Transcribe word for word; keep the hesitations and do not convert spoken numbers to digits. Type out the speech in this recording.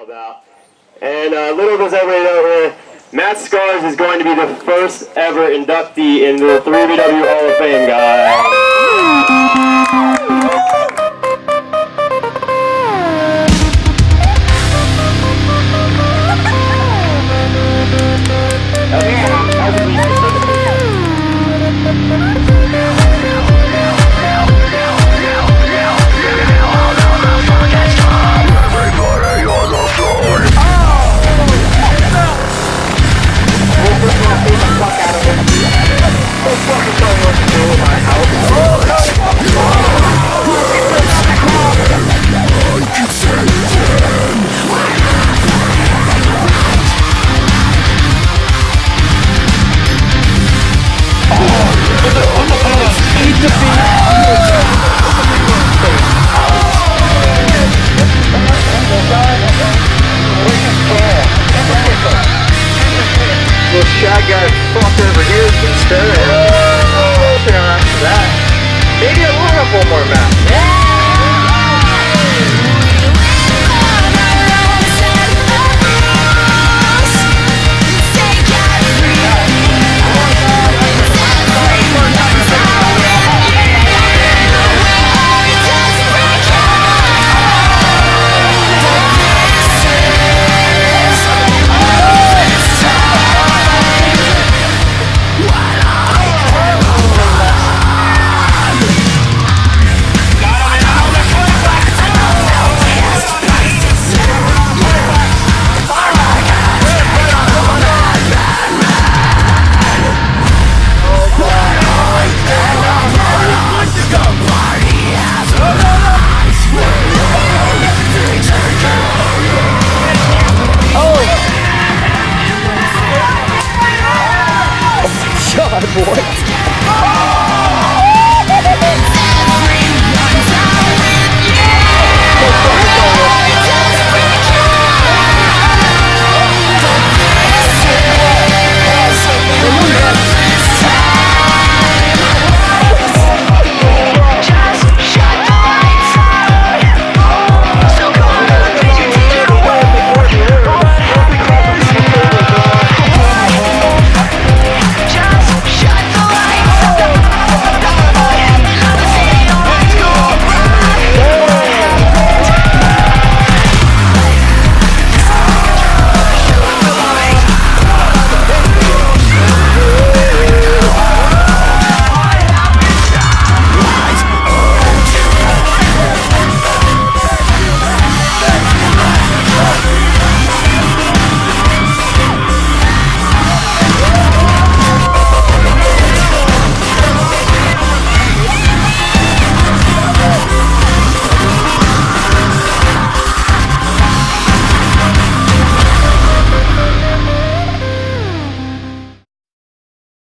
all about. And uh, little does everybody know here, Matt Scarz is going to be the first ever inductee into the three B W Hall of Fame, guys. Shot got fucked over here instead. After that, maybe I will have one more match.